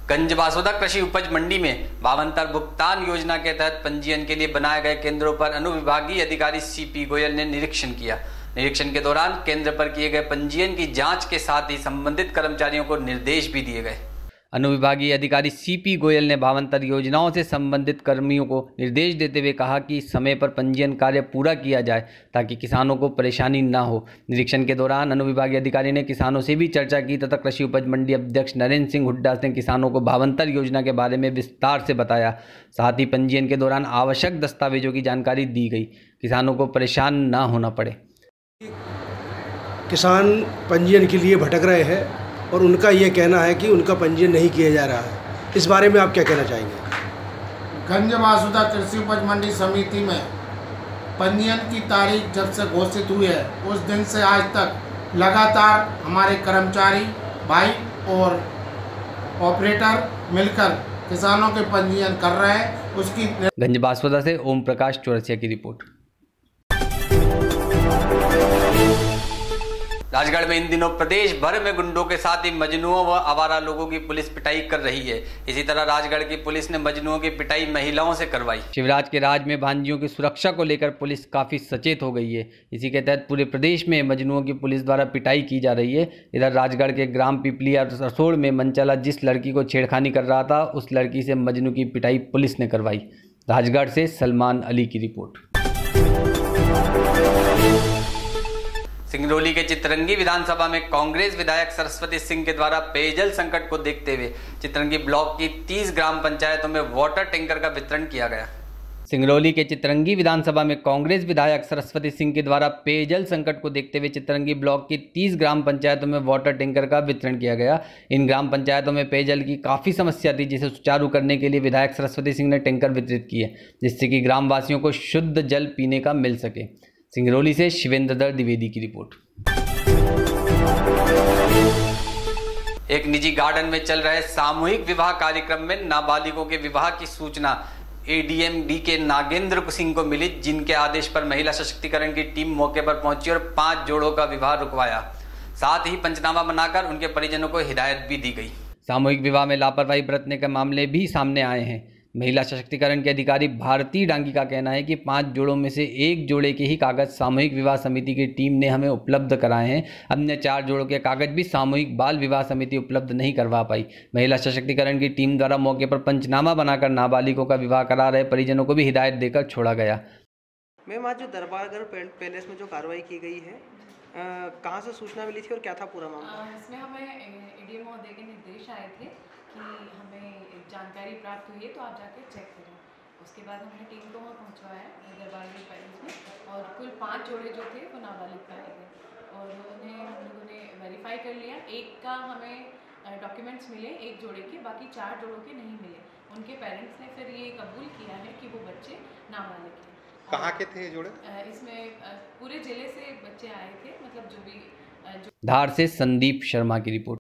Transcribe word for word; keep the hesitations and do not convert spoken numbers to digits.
गंजबासौदा कृषि उपज मंडी में भावांतर भुगतान योजना के तहत पंजीयन के लिए बनाए गए केंद्रों पर अनुविभागीय अधिकारी सीपी गोयल ने निरीक्षण किया। निरीक्षण के दौरान केंद्र पर किए गए पंजीयन की जांच के साथ ही संबंधित कर्मचारियों को निर्देश भी दिए गए। अनुविभागीय अधिकारी सीपी गोयल ने भावांतर योजनाओं से संबंधित कर्मियों को निर्देश देते हुए कहा कि समय पर पंजीयन कार्य पूरा किया जाए ताकि किसानों को परेशानी न हो। निरीक्षण के दौरान अनुविभागीय अधिकारी ने किसानों से भी चर्चा की तथा कृषि उपज मंडी अध्यक्ष नरेंद्र सिंह हुड्डा ने किसानों को भावांतर योजना के बारे में विस्तार से बताया। साथ ही पंजीयन के दौरान आवश्यक दस्तावेजों की जानकारी दी गई, किसानों को परेशान न होना पड़े। किसान पंजीयन के लिए भटक रहे हैं और उनका ये कहना है कि उनका पंजीयन नहीं किया जा रहा है, इस बारे में आप क्या कहना चाहेंगे? गंजबासौदा कृषि उपज मंडी समिति में पंजीयन की तारीख जब से घोषित हुई है उस दिन से आज तक लगातार हमारे कर्मचारी भाई और ऑपरेटर मिलकर किसानों के पंजीयन कर रहे हैं। उसकी गंजबासौदा से ओम प्रकाश चौरसिया की रिपोर्ट। राजगढ़ में इन दिनों प्रदेश भर में गुंडों के साथ ही मजनुओं व आवारा लोगों की पुलिस पिटाई कर रही है। इसी तरह राजगढ़ की पुलिस ने मजनुओं की पिटाई महिलाओं से करवाई। शिवराज के राज में भांजियों की सुरक्षा को लेकर पुलिस काफी सचेत हो गई है। इसी के तहत पूरे प्रदेश में मजनुओं की पुलिस द्वारा पिटाई की जा रही है। इधर राजगढ़ के ग्राम पिपलिया रसोड़ में मनचला जिस लड़की को छेड़खानी कर रहा था उस लड़की से मजनू की पिटाई पुलिस ने करवाई। राजगढ़ से सलमान अली की रिपोर्ट। सिंगरौली के चितरंगी विधानसभा में कांग्रेस विधायक सरस्वती सिंह के द्वारा पेयजल संकट को देखते हुए चितरंगी ब्लॉक की तीस ग्राम पंचायतों में वाटर टैंकर का वितरण किया गया। सिंगरौली के चितरंगी विधानसभा में कांग्रेस विधायक सरस्वती सिंह के द्वारा पेयजल संकट को देखते हुए चितरंगी ब्लॉक की तीस ग्राम पंचायतों में वाटर टैंकर का वितरण किया गया। इन ग्राम पंचायतों में पेयजल की काफ़ी समस्या थी, जिसे सुचारू करने के लिए विधायक सरस्वती सिंह ने टैंकर वितरित किए, जिससे कि ग्रामवासियों को शुद्ध जल पीने का मिल सके। सिंगरौली से शिवेंद्र दर द्विवेदी की रिपोर्ट। एक निजी गार्डन में चल रहे सामूहिक विवाह कार्यक्रम में नाबालिगों के विवाह की सूचना एडीएम डी के नागेंद्र सिंह को मिली, जिनके आदेश पर महिला सशक्तिकरण की टीम मौके पर पहुंची और पांच जोड़ों का विवाह रुकवाया। साथ ही पंचनामा बनाकर उनके परिजनों को हिदायत भी दी गई। सामूहिक विवाह में लापरवाही बरतने के मामले भी सामने आए हैं। महिला सशक्तिकरण के अधिकारी भारती डांगी का कहना है कि पांच जोड़ों में से एक जोड़े के ही कागज सामूहिक विवाह समिति की टीम ने हमें उपलब्ध कराए हैं। अन्य चार जोड़ों के कागज भी सामूहिक बाल विवाह समिति उपलब्ध नहीं करवा पाई। महिला सशक्तिकरण की टीम द्वारा मौके पर पंचनामा बनाकर नाबालिगों का विवाह करा रहे परिजनों को भी हिदायत देकर छोड़ा गया। मैम, आज जो दरबारगढ़ पैलेस में जो कार्रवाई की गई है, कहाँ से सूचना मिली थी और क्या था पूरा मामला? इसमें हमें एडीएम महोदय के निर्देश आए थे कि हमें जानकारी प्राप्त हुई है तो आप जाके चेक करें। उसके बाद हमने टीम को वहाँ पहुँचवाया दरबारगढ़ पैलेस में और कुल पाँच जोड़े जो थे वो नाबालिग पाए गए और उन्हें हम लोगों ने वेरीफाई कर लिया। एक का हमें डॉक्यूमेंट्स मिले एक जोड़े के, बाकी चार जोड़ों के नहीं मिले। उनके पेरेंट्स ने फिर ये कबूल किया है कि वो बच्चे नाबालिग हैं। कहाँ के थे जोड़े? इसमें पूरे जिले से बच्चे आए थे, मतलब जो भी जो... धार से संदीप शर्मा की रिपोर्ट।